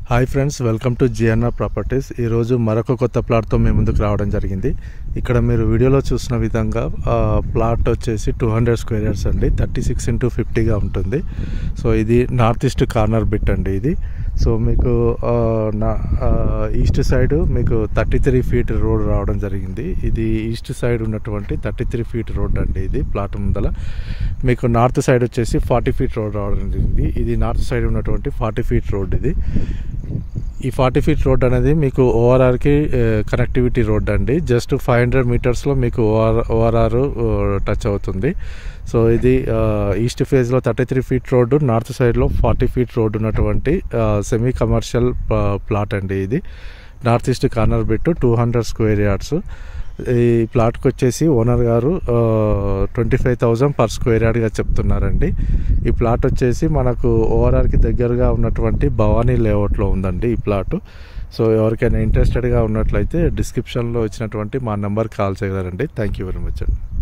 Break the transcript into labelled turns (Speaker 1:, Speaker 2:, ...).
Speaker 1: Hi friends, welcome to GNR properties. ఈరోజు మరొక కొత్త ప్లాట్తో మేము ముందుకు రావడం జరిగింది. ఇక్కడ మీరు వీడియోలో చూసిన విధంగా ప్లాట్ వచ్చేసి 200 స్క్వేర్ యార్డ్స్ అండి. 36x50గా ఉంటుంది. సో ఇది నార్త్ ఈస్ట్ కార్నర్ బిట్ అండి ఇది. సో మీకు ఈస్ట్ సైడ్ మీకు 33 ఫీట్ రోడ్ రావడం జరిగింది. ఇది ఈస్ట్ సైడ్ ఉన్నటువంటి 33 ఫీట్ రోడ్ అండి. ఇది ప్లాట్ ముందల మీకు నార్త్ సైడ్ వచ్చేసి 40 ఫీట్ రోడ్ రావడం జరిగింది. ఇది నార్త్ సైడ్ ఉన్నటువంటి 40 ఫీట్ రోడ్. ఇది ఈ 40 ఫీట్ రోడ్ అనేది మీకు ఓఆర్ఆర్కి కనెక్టివిటీ రోడ్ అండి. జస్ట్ 500 మీటర్స్లో మీకు ఓఆర్ఆర్ టచ్ అవుతుంది. సో ఇది ఈస్ట్ ఫేజ్లో 33 ఫీట్ రోడ్డు, నార్త్ సైడ్లో 40 ఫీట్ రోడ్ ఉన్నటువంటి సెమీ కమర్షియల్ ప్లాట్ అండి. ఇది north east corner bit 200 square yards. ఈ ప్లాట్కి వచ్చేసి ఓనర్ గారు 25,000 పర్ స్క్వేర్ యార్డ్గా చెప్తున్నారండి. ఈ ప్లాట్ వచ్చేసి మనకు ఓఆర్ఆర్కి దగ్గరగా ఉన్నటువంటి భవానీ లేఅవుట్లో ఉందండి ఈ ప్లాట్. సో ఎవరికైనా ఇంట్రెస్టెడ్గా ఉన్నట్లయితే డిస్క్రిప్షన్లో ఇచ్చినటువంటి మా నెంబర్కి కాల్ చేయగలరండి. థ్యాంక్ యూ వెరీ మచ్ అండి.